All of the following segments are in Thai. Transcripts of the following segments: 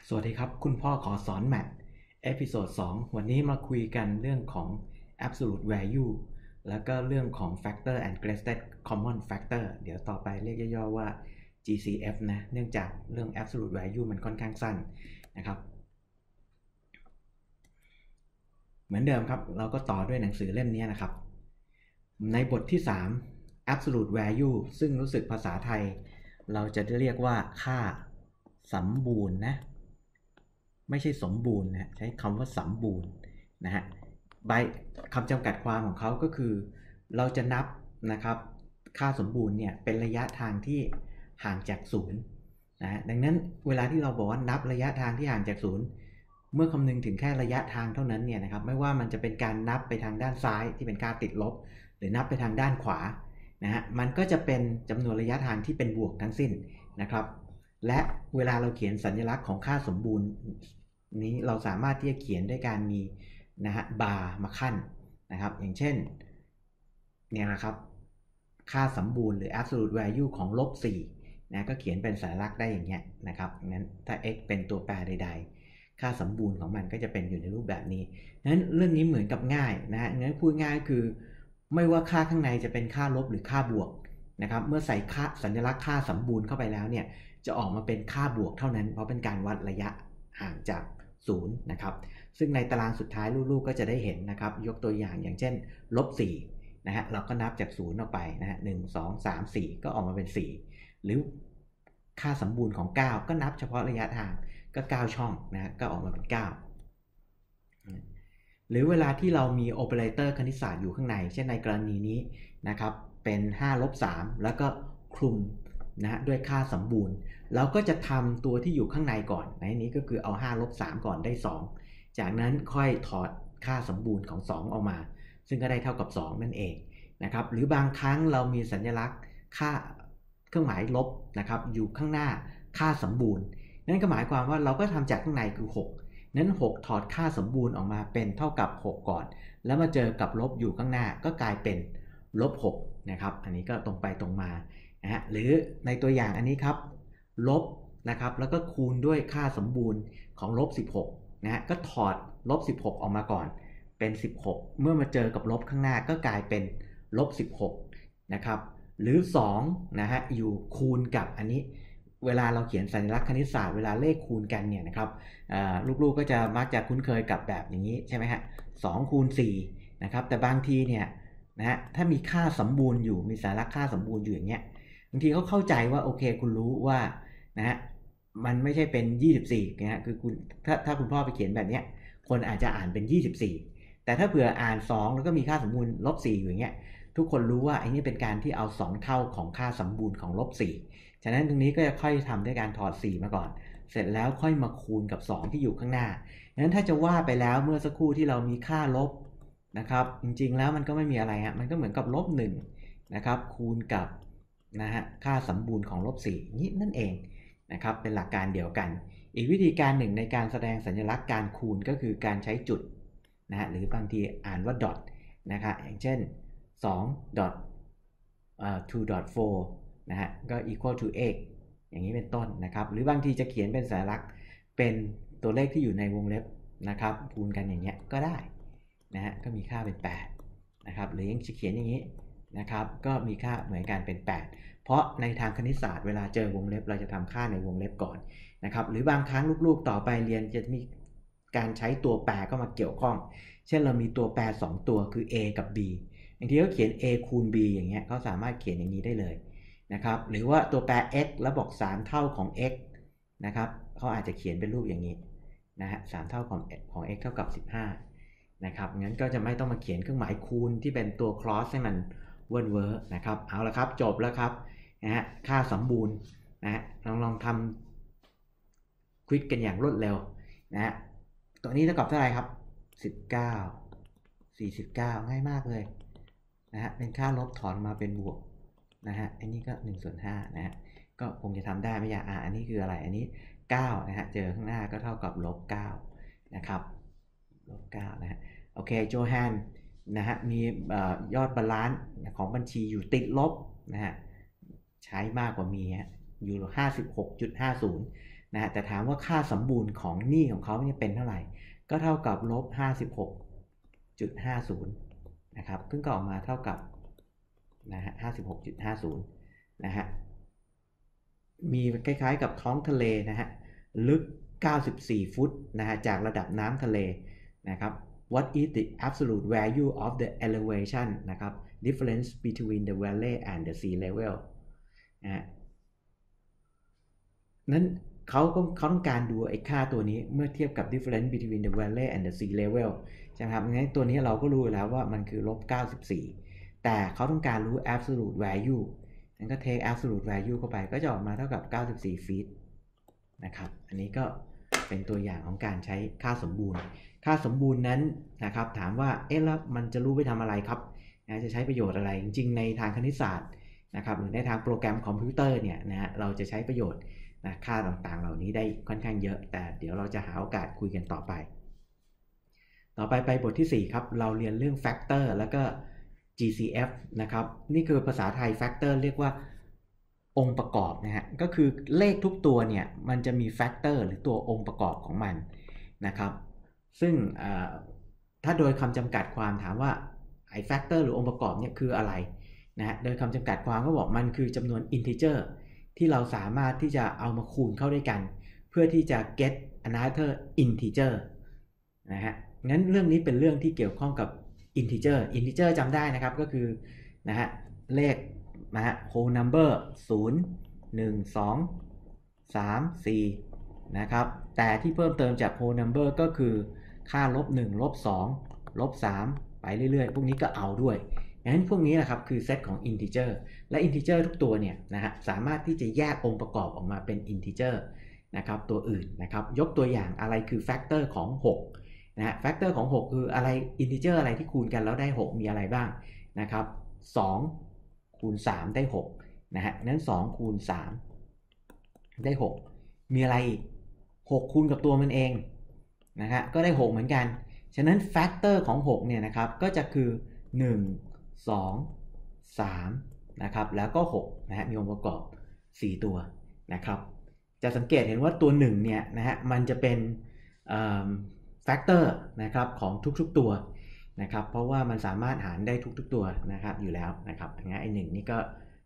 สวัสดีครับคุณพ่อขอสอนแมทเอพิโซด2วันนี้มาคุยกันเรื่องของ absolute value แล้วก็เรื่องของ factor and greatest common factor เดี๋ยวต่อไปเรียกย่อๆว่า GCF นะเนื่องจากเรื่อง absolute value มันค่อนข้างสั้นนะครับเหมือนเดิมครับเราก็ต่อด้วยหนังสือเล่มนี้นะครับในบทที่3 absolute value ซึ่งรู้สึกภาษาไทยเราจะเรียกว่าค่าสมบูรณ์นะไม่ใช่สมบูรณ์นะใช้คำว่าสมบูรณ์นะฮะใบคำจำกัดความของเขาก็คือเราจะนับนะครับค่าสมบูรณ์เนี่ยเป็นระยะทางที่ห่างจากศูนย์นะดังนั้นเวลาที่เราบอกว่านับระยะทางที่ห่างจากศูนย์เมื่อคำนึงถึงแค่ระยะทางเท่านั้นเนี่ยนะครับไม่ว่ามันจะเป็นการนับไปทางด้านซ้ายที่เป็นค่าติดลบหรือนับไปทางด้านขวานะฮะมันก็จะเป็นจำนวนระยะทางที่เป็นบวกทั้งสิ้นนะครับและเวลาเราเขียนสัญลักษณ์ของค่าสมบูรณ์นี้เราสามารถที่จะเขียนด้วยการมีนะฮะบาร์มาขั้นนะครับอย่างเช่นเนี่ยนะครับค่าสมบูรณ์หรือ absolute value ของลบ4นะก็เขียนเป็นสัญลักษณ์ได้อย่างเงี้ยนะครับงั้นถ้า x เป็นตัวแปรใดๆค่าสมบูรณ์ของมันก็จะเป็นอยู่ในรูปแบบนี้นั้นเรื่องนี้เหมือนกับง่ายนะฮะงั้นพูดง่ายคือไม่ว่าค่าข้างในจะเป็นค่าลบหรือค่าบวกนะครับเมื่อใส่ค่าสัญลักษณ์ค่าสมบูรณ์เข้าไปแล้วเนี่ยจะออกมาเป็นค่าบวกเท่านั้นเพราะเป็นการวัดระยะห่างจาก0นะครับซึ่งในตารางสุดท้ายลูกๆก็จะได้เห็นนะครับยกตัวอย่างเช่นลบ4นะฮะเราก็นับจาก0ออกไปนะฮะ1 2 3 4ก็ออกมาเป็น4หรือค่าสมบูรณ์ของ9ก็นับเฉพาะระยะทางก็9ช่องนะฮะก็ออกมาเป็น9หรือเวลาที่เรามีโอเปอเรเตอร์คณิตศาสตร์อยู่ข้างในเช่นในกรณีนี้นะครับเป็น5ลบ3แล้วก็คลุมนะด้วยค่าสมบูรณ์เราก็จะทำตัวที่อยู่ข้างในก่อนในนี้ก็คือเอา5ลบ3ก่อนได้2จากนั้นค่อยถอดค่าสมบูรณ์ของ2ออกมาซึ่งก็ได้เท่ากับ2นั่นเองนะครับหรือบางครั้งเรามีสัญลักษณ์ค่าเครื่องหมายลบนะครับอยู่ข้างหน้าค่าสมบูรณ์นั่นก็หมายความว่าเราก็ทำจากข้างในคือ6นั้น6ถอดค่าสมบูรณ์ออกมาเป็นเท่ากับ6ก่อนแล้วมาเจอกับลบอยู่ข้างหน้าก็กลายเป็นลบ6นะครับอันนี้ก็ตรงไปตรงมานะฮะหรือในตัวอย่างอันนี้ครับลบนะครับแล้วก็คูณด้วยค่าสมบูรณ์ของลบ16นะฮะก็ถอดลบ16ออกมาก่อนเป็น16เมื่อมาเจอกับลบข้างหน้าก็กลายเป็นลบ16นะครับหรือ2นะฮะอยู่คูณกับอันนี้เวลาเราเขียนสัญลักษณ์คณิตศาสตร์เวลาเลขคูณกันเนี่ยนะครับลูกๆก็จะมักจะคุ้นเคยกับแบบอย่างนี้ใช่ไหมฮะ2คูณ4นะครับแต่บางทีเนี่ยนะฮะถ้ามีค่าสมบูรณ์อยู่มีสัญลักษณ์ค่าสมบูรณ์อยู่อย่างเงี้ยบางทีเขาเข้าใจว่าโอเคคุณรู้ว่านะฮะมันไม่ใช่เป็น24นะฮะคือคุณถ้าคุณพ่อไปเขียนแบบเนี้ยคนอาจจะอ่านเป็น24แต่ถ้าเผื่ออ่าน2แล้วก็มีค่าสมบูรณ์ลบ4อยู่อย่างเงี้ยทุกคนรู้ว่าไอ้นี่เป็นการที่เอา2เท่าของค่าสมบูรณ์ของลบ4ฉะนั้นตรงนี้ก็จะค่อยทำด้วยการถอด4มาก่อนเสร็จแล้วค่อยมาคูณกับ2ที่อยู่ข้างหน้างั้นถ้าจะว่าไปแล้วเมื่อสักครู่ที่เรามีค่าลบนะครับจริงๆแล้วมันก็ไม่มีอะไรฮะมันก็เหมือนกับลบ1นะครับคูณกับนะฮะค่าสมบูรณ์ของลบ4นี่นั่นเองนะครับเป็นหลักการเดียวกันอีกวิธีการหนึ่งในการแสดงสัญลักษณ์การคูณก็คือการใช้จุดนะฮะหรือบางทีอ่านว่า dot นะครับอย่างเช่น2 dot 2.4 นะฮะก็ equal to x อย่างนี้เป็นต้นนะครับหรือบางทีจะเขียนเป็นสัญลักษณ์เป็นตัวเลขที่อยู่ในวงเล็บนะครับคูณกันอย่างเงี้ยก็ได้นะฮะก็มีค่าเป็น8นะครับหรือยังจะเขียนอย่างนี้นะครับก็มีค่าเหมือนกันเป็น8เพราะในทางคณิตศาสตร์เวลาเจอวงเล็บเราจะทำค่าในวงเล็บก่อนนะครับหรือบางครั้งลูกๆต่อไปเรียนจะมีการใช้ตัวแปรเข้ามาเกี่ยวข้องเช่นเรามีตัวแปร2ตัวคือ a กับ b บางทีก็เขียน a คูณ b อย่างเงี้ยเขาสามารถเขียนอย่างนี้ได้เลยนะครับหรือว่าตัวแปร x แล้วบอก3เท่าของ x นะครับเขาอาจจะเขียนเป็นรูปอย่างนี้นะฮะ3เท่าของ x เท่ากับ15นะครับงั้นก็จะไม่ต้องมาเขียนเครื่องหมายคูณที่เป็นตัว cross ให้มันเวิร์ดเวิร์ดนะครับเอาละครับจบแล้วครับนะฮะค่าสมบูรณ์นะฮะลองทำควิกกันอย่างรวดเร็วนะฮะตัวนี้เท่ากับเท่าไหร่ครับ19 49ง่ายมากเลยนะฮะเป็นค่าลบถอนมาเป็นบวกนะฮะอันนี้ก็1/5นะฮะก็คงจะทำได้ไม่ยากอันนี้คืออะไรอันนี้9นะฮะเจอข้างหน้าก็เท่ากับ-9นะครับ-9นะฮะโอเคโจแฮนนะฮะมียอดบาลานซ์ของบัญชีอยู่ติดลบนะฮะใช้มากกว่ามีฮะอยู่56.50 นะฮะแต่ถามว่าค่าสมบูรณ์ของหนี้ของเขาเนี่ยเป็นเท่าไหร่ก็เท่ากับลบ 56.50 นะครับซึ่งก็ออกมาเท่ากับนะฮะ 56.50 นะฮะมีคล้ายๆกับท้องทะเลนะฮะลึก 94 ฟุตนะฮะจากระดับน้ำทะเลนะครับ What is the absolute value of the elevation นะครับ difference between the valley and the sea level นะฮะนั้นเขาต้องการดูไอ้ค่าตัวนี้เมื่อเทียบกับ difference between the valley and the sea level ใช่ไหมครับงั้นตัวนี้เราก็รู้แล้วว่ามันคือลบ 94 แต่เขาต้องการรู้ absolute value งั้นก็ take absolute value เข้าไปก็จะออกมาเท่ากับ 94 ฟีตนะครับอันนี้ก็เป็นตัวอย่างของการใช้ค่าสมบูรณ์ค่าสมบูรณ์นั้นนะครับถามว่าแล้วมันจะรู้ไปทำอะไรครับจะใช้ประโยชน์อะไรจริงๆในทางคณิตศาสตร์นะครับหรือในทางโปรแกรมคอมพิวเตอร์เนี่ยนะฮะเราจะใช้ประโยชน์ค่าต่างๆเหล่านี้ได้ค่อนข้างเยอะแต่เดี๋ยวเราจะหาโอกาสคุยกันต่อไปไปบทที่4ครับเราเรียนเรื่อง factor แล้วก็ GCF นะครับนี่คือภาษาไทย factor เรียกว่าองค์ประกอบนะฮะก็คือเลขทุกตัวเนี่ยมันจะมี factor หรือตัวองค์ประกอบของมันนะครับซึ่งถ้าโดยคำจำกัดความถามว่าไอ้ factor หรือองค์ประกอบเนี่ยคืออะไรนะฮะโดยคำจำกัดความก็บอกมันคือจำนวน integer ที่เราสามารถที่จะเอามาคูณเข้าด้วยกันเพื่อที่จะ get another integer นะฮะงั้นเรื่องนี้เป็นเรื่องที่เกี่ยวข้องกับ integer จำได้นะครับก็คือนะฮะเลขนะฮะ whole number 0 1 2 3 4นะครับแต่ที่เพิ่มเติมจาก whole number ก็คือค่าลบ1ลบ2ลบ3ไปเรื่อยๆพวกนี้ก็เอาด้วยงั้นพวกนี้นะครับคือเซตของ integer และ integer ทุกตัวเนี่ยนะฮะสามารถที่จะแยกองค์ประกอบออกมาเป็น integer นะครับตัวอื่นนะครับยกตัวอย่างอะไรคือ factor ของ6นะฮะ factor ของ6คืออะไร integer อะไรที่คูณกันแล้วได้6มีอะไรบ้างนะครับ2คูณ3ได้6นะฮะนั้น2คูณ3ได้6มีอะไรอีก6คูณกับตัวมันเองนะฮะก็ได้6เหมือนกันฉะนั้น factor ของ6เนี่ยนะครับก็จะคือ1 2 3นะครับแล้วก็6นะฮะมีองค์ประกอบ4ตัวนะครับจะสังเกตเห็นว่าตัว1เนี่ยนะฮะมันจะเป็นfactor นะครับของทุกๆตัวนะครับเพราะว่ามันสามารถหารได้ทุกๆตัวนะครับอยู่แล้วนะครับงั้นไอ้1นี่ก็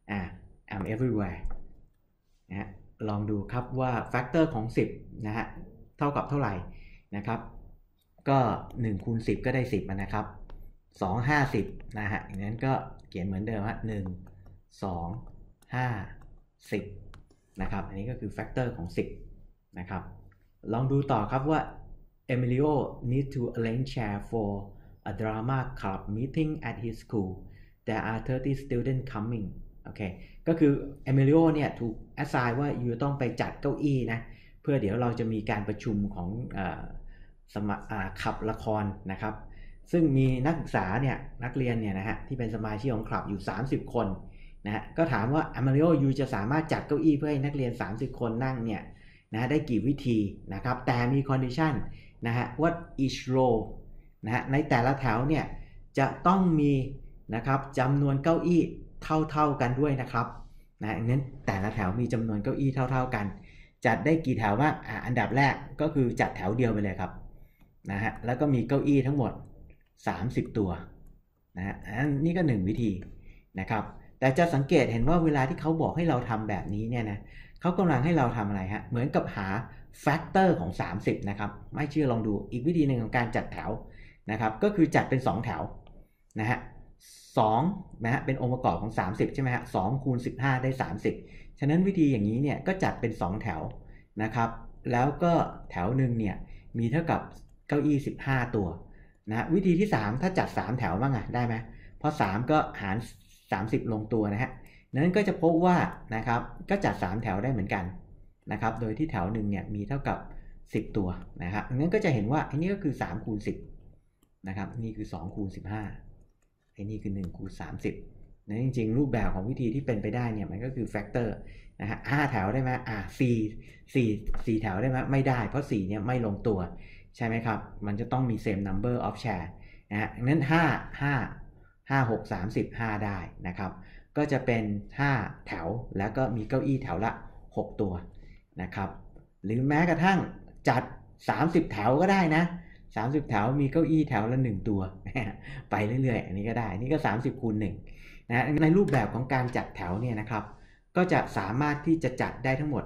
I'm everywhere นะฮะลองดูครับว่า factor ของ10นะฮะเท่ากับเท่าไหร่นะครับก็1คูณ10ก็ได้10นะครับ2 50นะฮะอย่างนั้นก็เขียนเหมือนเดิมฮะ1 2 5 10นะครับอันนี้ก็คือ factor ของ10นะครับลองดูต่อครับว่าEmilio need to arrange chair for a drama club meeting at his school. There are 30 students coming. โอเคก็คือ Emilio เนี่ยถูก assign ว่าอยู่ต้องไปจัดเก้าอี้นะเพื่อเดี๋ยวเราจะมีการประชุมของขับละครนะครับซึ่งมีนักศึกษาเนี่ยนักเรียนเนี่ยนะฮะที่เป็นสมาชิกของคลับอยู่30คนนะฮะก็ถามว่า Emilio อยู่จะสามารถจัดเก้าอี้เพื่อให้นักเรียน30คนนั่งเนี่ยนะได้กี่วิธีนะครับแต่มี conditionนะฮะว่า each row นะฮะในแต่ละแถวเนี่ยจะต้องมีนะครับจำนวนเก้าอี้เท่ากันด้วยนะครับนะงั้นแต่ละแถวมีจำนวนเก้าอี้เท่ากันจัดได้กี่แถวบ้างอันดับแรกก็คือจัดแถวเดียวไปเลยครับนะฮะแล้วก็มีเก้าอี้ทั้งหมด30ตัวนะฮะนี่ก็1วิธีนะครับแต่จะสังเกตเห็นว่าเวลาที่เขาบอกให้เราทำแบบนี้เนี่ยนะเขากำลังให้เราทำอะไรฮะเหมือนกับหาfactor ของ30นะครับไม่เชื่อลองดูอีกวิธีหนึ่งของการจัดแถวนะครับก็คือจัดเป็น2แถวนะฮะ2นะฮะเป็นองค์ประกอบของ30ใช่ไหมฮะ2คูณ15ได้30ฉะนั้นวิธีอย่างนี้เนี่ยก็จัดเป็น2แถวนะครับแล้วก็แถวหนึ่งเนี่ยมีเท่ากับเก้าอี้15ตัวนะวิธีที่3ถ้าจัด3แถวบ้างได้ไหมเพราะ3ก็หาร30ลงตัวนะฮะนั้นก็จะพบว่านะครับก็จัด3แถวได้เหมือนกันนะครับโดยที่แถวหนึ่งเนี่ยมีเท่ากับ10ตัวนะครับงั้นก็จะเห็นว่าอันนี้ก็คือ3คูณ10นะครับนี่คือ2คูณ15ไอ้นี่คือ1คูณ30นะจริงๆรูปแบบของวิธีที่เป็นไปได้เนี่ยมันก็คือแฟกเตอร์นะฮะ5แถวได้ไหม4แถวได้ไหมไม่ได้เพราะ4เนี่ยไม่ลงตัวใช่ไหมครับมันจะต้องมี same number of share นะฮะงั้น5 6 30 5ได้นะครับก็จะเป็น5แถวแล้วก็มีเก้าอี้แถวละ6ตัวนะครับหรือแม้กระทั่งจัด30แถวก็ได้นะ30แถวมีเก้าอี้แถวละ1ตัวไปเรื่อยๆอันนี้ก็ได้นี่ก็30 คูณ 1นะในรูปแบบของการจัดแถวเนี่ยนะครับก็จะสามารถที่จะจัดได้ทั้งหมด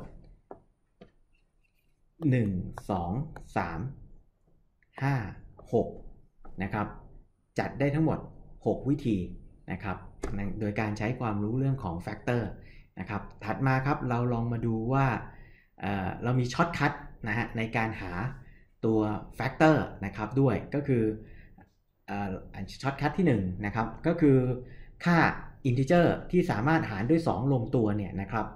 1 2 3 5 6นะครับจัดได้ทั้งหมด6วิธีนะครับโดยการใช้ความรู้เรื่องของแฟกเตอร์นะครับถัดมาครับเราลองมาดูว่าเรามีช็อตคัทนะฮะในการหาตัวแฟกเตอร์นะครับด้วยก็คือช็อตคัทที่1นะครับก็คือค่า integer ที่สามารถหารด้วย2ลงตัวเนี่ยนะครับ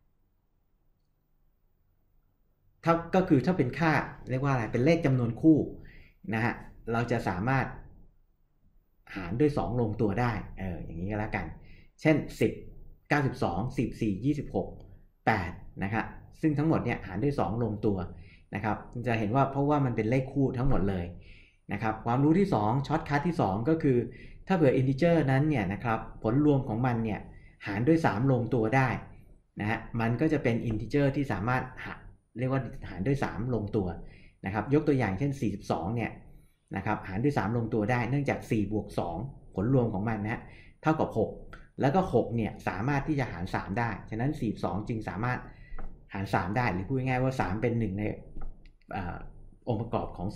ก็คือถ้าเป็นค่าเรียกว่าอะไรเป็นเลขจำนวนคู่นะฮะเราจะสามารถหารด้วย2ลงตัวได้อย่างนี้ก็แล้วกันเช่น10 92 14 26 8นะครับซึ่งทั้งหมดเนี่ยหารด้วย2ลงตัวนะครับจะเห็นว่าเพราะว่ามันเป็นเลขคู่ทั้งหมดเลยนะครับความรู้ที่2ช็อตคัทที่2ก็คือถ้าเผื่อ integer นั้นเนี่ยนะครับผลรวมของมันเนี่ยหารด้วย3ลงตัวได้นะฮะมันก็จะเป็น integer ที่สามารถเรียกว่าหารด้วย3ลงตัวนะครับยกตัวอย่างเช่น42เนี่ยนะครับหารด้วย3ลงตัวได้เนื่องจาก4บวก2ผลรวมของมันนะเท่ากับ6แล้วก็6เนี่ยสามารถที่จะหาร3ได้ฉะนั้น42จึงสามารถหาร3ได้หรือพูดง่ายๆว่า3เป็น1ในองค์ประกอบของ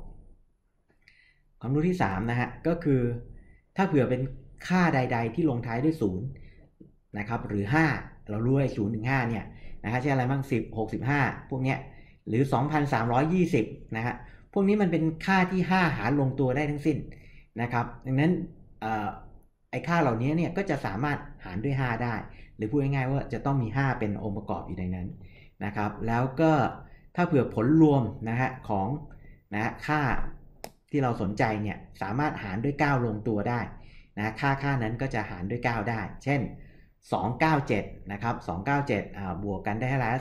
42ความรู้ที่3นะฮะก็คือถ้าเผื่อเป็นค่าใดๆที่ลงท้ายด้วย0นะครับหรือ5เรารู้ไอ้0ถึง5เนี่ยนะครับเช่นอะไรบ้าง10 65พวกเนี้ยหรือ 2,320 นะฮะพวกนี้มันเป็นค่าที่5หารลงตัวได้ทั้งสิ้นนะครับดังนั้นไอ้ค่าเหล่านี้เนี่ยก็จะสามารถหารด้วย5ได้หรือพูดง่ายๆว่าจะต้องมี5เป็นองค์ประกอบอยู่ในนั้นนะครับแล้วก็ถ้าเผื่อผลรวมนะฮะของนะค่าที่เราสนใจเนี่ยสามารถหารด้วย9ลงตัวได้นะค่านั้นก็จะหารด้วย9ได้เช่น297นะครับ297บวกกันได้เท่าไหร่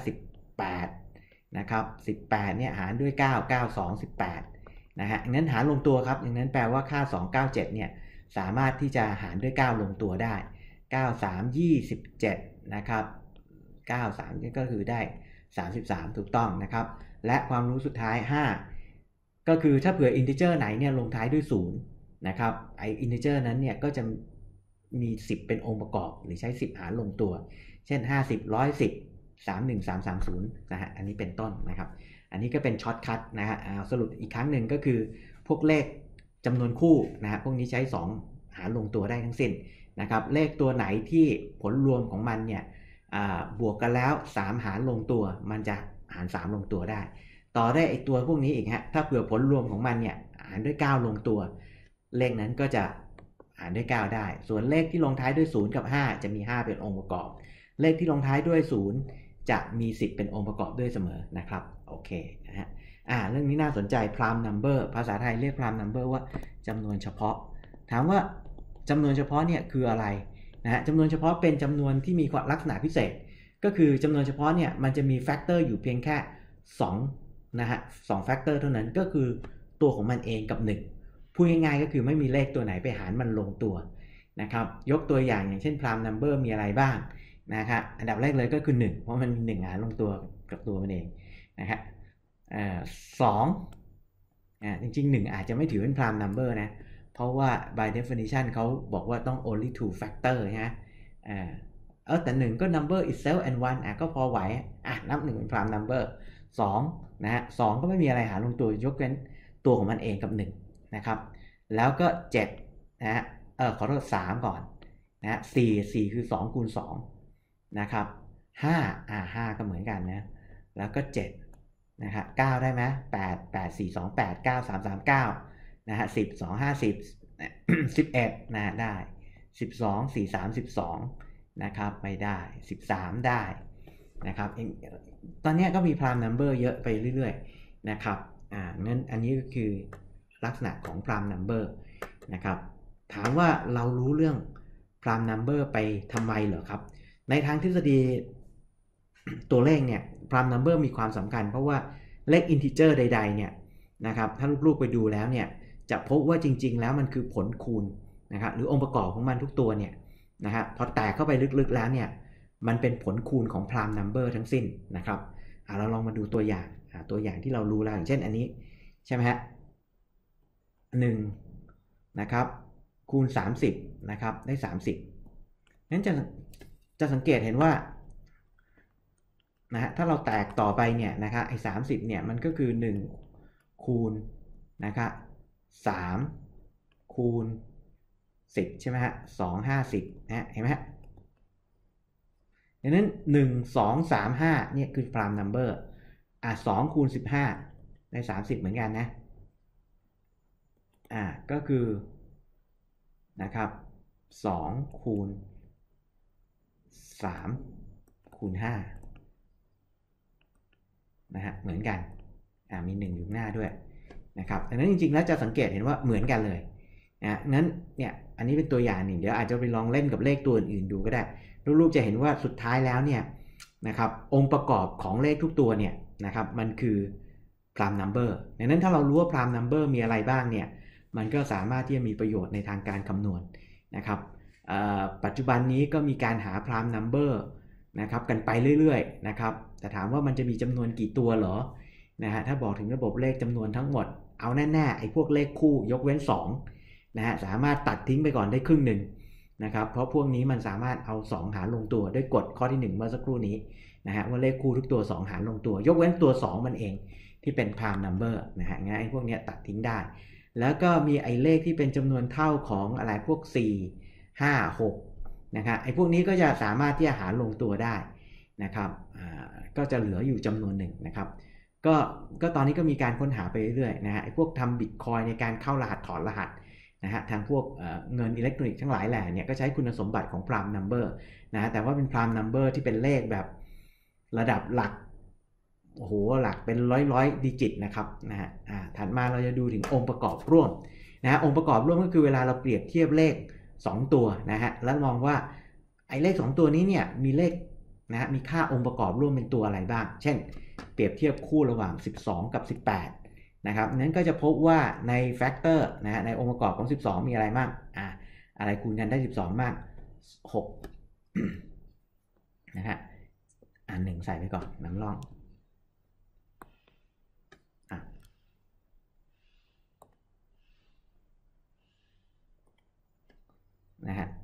18นะครับ18เนี่ยหารด้วย9 92 18นะฮะงั้นหารลงตัวครับอย่างนั้นแปลว่าค่า297เนี่ยสามารถที่จะหารด้วย9ลงตัวได้93 27นะครับ93ก็คือได้33ถูกต้องนะครับและความรู้สุดท้าย5ก็คือถ้าเผื่อ integer ไหนเนี่ยลงท้ายด้วย0นะครับไอ้ integer นั้นเนี่ยก็จะมี10เป็นองค์ประกอบหรือใช้10หารลงตัวเช่น50 110 31330นะฮะอันนี้เป็นต้นนะครับอันนี้ก็เป็นช็อตคัทนะฮะสรุปอีกครั้งหนึ่งก็คือพวกเลขจำนวนคู่นะฮะพวกนี้ใช้2หารลงตัวได้ทั้งสิ้นนะครับเลขตัวไหนที่ผลรวมของมันเนี่ยบวกกันแล้ว3หารลงตัวมันจะหาร3ลงตัวได้ต่อได้ไอตัวพวกนี้อีกฮะถ้าเผื่อผลรวมของมันเนี่ยหารด้วย9ลงตัวเลขนั้นก็จะหารด้วย9ได้ส่วนเลขที่ลงท้ายด้วย0กับ5จะมี5เป็นองค์ประกอบเลขที่ลงท้ายด้วย0จะมี10เป็นองค์ประกอบด้วยเสมอนะครับโอเคนะฮะเรื่องนี้น่าสนใจ prime number ภาษาไทยเรียก prime number ว่าจำนวนเฉพาะถามว่าจำนวนเฉพาะเนี่ยคืออะไรนะฮะจำนวนเฉพาะเป็นจำนวนที่มีลักษณะพิเศษก็คือจำนวนเฉพาะเนี่ยมันจะมีแฟกเตอร์อยู่เพียงแค่2นะฮะ2แฟกเตอร์เท่านั้นก็คือตัวของมันเองกับ1พูดง่ายๆก็คือไม่มีเลขตัวไหนไปหารมันลงตัวนะครับยกตัวอย่างเช่น prime number มีอะไรบ้างนะครับอันดับแรกเลยก็คือ1เพราะมันมี1หารลงตัวกับตัวมันเองนะครับ2จริงๆ1อาจจะไม่ถือเป็น prime number นะเพราะว่า by definition เขาบอกว่าต้อง only two factor นะแต่1ก็ number itself and 1ก็พอไหวนับ1เป็น prime number 2นะฮะ2ก็ไม่มีอะไรหารลงตัวยกเว้นตัวของมันเองกับ1นะครับแล้วก็7นะฮะขอโทษ3ก่อนนะ4คือ2คูณ2นะครับ5ก็เหมือนกันนะแล้วก็7นะฮะ9ได้ไหม8 8 4 2 8 9 3 3 9นะฮะ10 2 50 11นะได้12 4 3 12นะครับไม่ได้13ได้นะครับตอนนี้ก็มี prime number เยอะไปเรื่อยๆนะครับงั้นอันนี้ก็คือลักษณะของ prime number นะครับถามว่าเรารู้เรื่อง prime number ไปทำไมเหรอครับในทางทฤษฎีตัวเลขเนี่ย prime number มีความสำคัญเพราะว่าเลข integer ใดๆเนี่ยนะครับถ้าลูกๆไปดูแล้วเนี่ยจะพบว่าจริงๆแล้วมันคือผลคูณนะครับหรือองค์ประกอบของมันทุกตัวเนี่ยนะครับพอแตกเข้าไปลึกๆแล้วเนี่ยมันเป็นผลคูณของ prime number ทั้งสิ้นนะครับเราลองมาดูตัวอย่างตัวอย่างที่เรารู้แล้วอย่างเช่นอันนี้ใช่ไหมฮะ1นะครับคูณ30นะครับได้30งั้นจะสังเกตเห็นว่านะฮะถ้าเราแตกต่อไปเนี่ยนะครับไอ้30เนี่ยมันก็คือ1คูณนะครับ3คูณ10ใช่ไหมฮะ2 50นะฮะเห็นไหมฮะดังนั้น1 2 3 5เนี่ยคือ prime number 2คูณ15ได้30เหมือนกันนะก็คือนะครับ2คูณ3คูณ5นะฮะเหมือนกันมี1อยู่หน้าด้วยนะครับดังนั้นจริงๆแล้วจะสังเกตเห็นว่าเหมือนกันเลยงั้นเนี่ยอันนี้เป็นตัวอย่างหนึ่งเดี๋ยวอาจจะไปลองเล่นกับเลขตัวอื่นๆดูก็ได้รูปๆจะเห็นว่าสุดท้ายแล้วเนี่ยนะครับองค์ประกอบของเลขทุกตัวเนี่ยนะครับมันคือ prime number ดังนั้นถ้าเรารู้ว่า prime number มีอะไรบ้างเนี่ยมันก็สามารถที่จะมีประโยชน์ในทางการคำนวณนะครับปัจจุบันนี้ก็มีการหา prime number นะครับกันไปเรื่อยๆนะครับแต่ถามว่ามันจะมีจำนวนกี่ตัวเหรอนะฮะถ้าบอกถึงระบบเลขจำนวนทั้งหมดเอาแน่ๆไอ้พวกเลขคู่ยกเว้น2นะฮะสามารถตัดทิ้งไปก่อนได้ครึ่งหนึ่งนะครับเพราะพวกนี้มันสามารถเอา2หารลงตัวด้วยกฎข้อที่1เมื่อสักครู่นี้นะฮะว่าเลขคู่ทุกตัว2หารลงตัวยกเว้นตัว2มันเองที่เป็น prime number นะฮะงั้นไอ้พวกนี้ตัดทิ้งได้แล้วก็มีไอ้เลขที่เป็นจำนวนเท่าของอะไรพวก4 5 6นะครับไอ้พวกนี้ก็จะสามารถที่จะหารลงตัวได้นะครับก็จะเหลืออยู่จำนวนหนึ่งนะครับก็ตอนนี้ก็มีการค้นหาไปเรื่อยๆนะฮะไอ้พวกทำบิตคอยในการเข้ารหัสถอนรหัสนะฮะทางพวกเงินอิเล็กทรอนิกส์ทั้งหลายแหล่เนี่ยก็ใช้คุณสมบัติของ prime number นะแต่ว่าเป็น prime number ที่เป็นเลขแบบระดับหลักโอ้โหหลักเป็นร้อยดิจิตนะครับนะฮะถัดมาเราจะดูถึงองค์ประกอบร่วมนะฮะองค์ประกอบร่วมก็คือเวลาเราเปรียบเทียบเลข2ตัวนะฮะแล้วมองว่าไอ้เลข2ตัวนี้เนี่ยมีเลขนะฮะมีค่าองค์ประกอบร่วมเป็นตัวอะไรบ้างเช่นเปรียบเทียบคู่ระหว่าง12กับ18นะครับนั้นก็จะพบว่าในแฟกเตอร์นะฮะในองค์ประกอบของ12มีอะไรบ้างอะไรคูณกันได้12บ้าง6นะฮะ1ใส่ไปก่อนน้ำร่องนะฮะ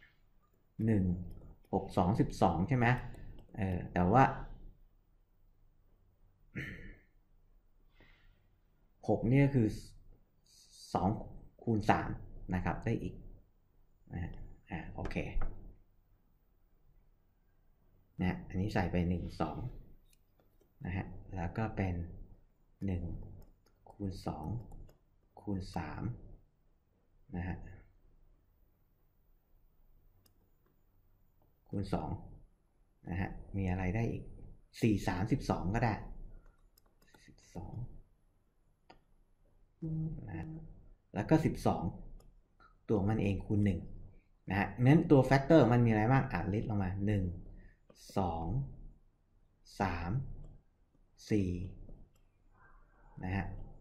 1 6 2 12ใช่ไหมแต่ว่า6นี่ก็คือ2คูณ3นะครับได้อีกโอเคนะอันนี้ใส่ไป1 2นะฮะแล้วก็เป็น1คูณ2คูณ3นะฮะคูณ2นะฮะมีอะไรได้อีก4 3 12ก็ได้12นะแล้วก็12ตัวมันเองคูณ1นะฮะนั้นตัวแฟกเตอร์มันมีอะไรบ้างลิสต์ลงมา1 2 3 4นะฮะ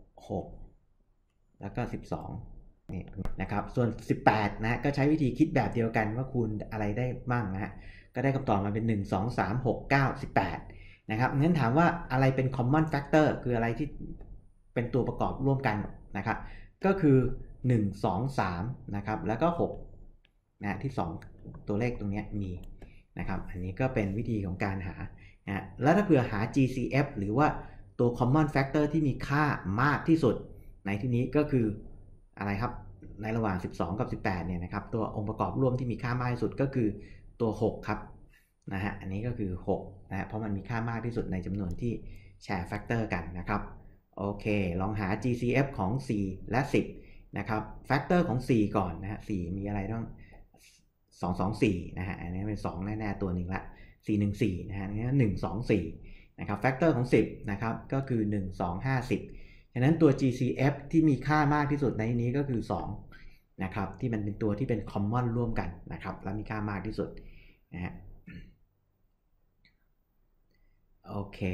6แล้วก็12นี่นะครับส่วน18นะฮะก็ใช้วิธีคิดแบบเดียวกันว่าคูณอะไรได้บ้างนะฮะก็ได้คำตอบมาเป็น1 2 3 6 9 18นะครับงั้นถามว่าอะไรเป็น common factor คืออะไรที่เป็นตัวประกอบร่วมกันนะครับก็คือ1 2 3นะครับแล้วก็6นะที่2ตัวเลขตรงนี้มีนะครับอันนี้ก็เป็นวิธีของการหานะแล้วถ้าเผื่อหา GCF หรือว่าตัว common factor ที่มีค่ามากที่สุดในที่นี้ก็คืออะไรครับในระหว่าง12กับ18เนี่ยนะครับตัวองค์ประกอบร่วมที่มีค่ามากที่สุดก็คือตัว6ครับนะฮะอันนี้ก็คือ6นะเพราะมันมีค่ามากที่สุดในจำนวนที่แชร์แฟกเตอร์กันนะครับโอเคลองหา GCF ของ4และ10นะครับแฟกเตอร์ของ4ก่อนนะฮะ4มีอะไรต้อง224นะฮะอันนี้เป็น2แน่ๆตัวหนึ่งละ414นะฮะนี่124นะครับแฟกเตอร์ของ10นะครับก็คือ1 2 5 10ฉะนั้นตัว GCF ที่มีค่ามากที่สุดในนี้ก็คือ2นะครับที่มันเป็นตัวที่เป็น common ร่วมกันนะครับและมีค่ามากที่สุดนะฮะโอเค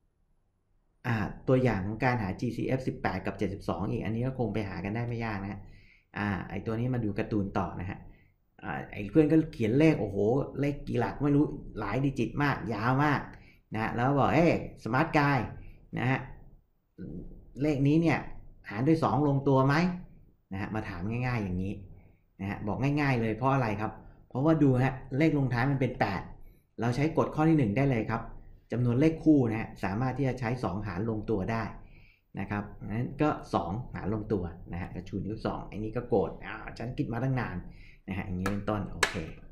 ตัวอย่างของการหา GCF 18กับ72อีกอันนี้ก็คงไปหากันได้ไม่ยากนะไอตัวนี้มาดูการ์ตูนต่อนะฮะไอเพื่อนก็เขียนเลขโอ้โหเลขกี่หลักไม่รู้หลายดิจิตมากยาวมากนะแล้วบอกสมาร์ทกายนะฮะเลขนี้เนี่ยหารด้วย2ลงตัวไหมนะฮะมาถามง่ายๆอย่างนี้นะฮะบอกง่ายๆเลยเพราะอะไรครับเพราะว่าดูฮะเลขลงท้ายมันเป็น8เราใช้กฎข้อที่1ได้เลยครับจำนวนเลขคู่นะฮะสามารถที่จะใช้2หารลงตัวได้นะครับงั้นก็2หารลงตัวนะฮะกระชูนิ้ว2อันนี้ก็โกรธฉันคิดมาตั้งนานนะฮะอย่างนี้เป็นต้นโอเค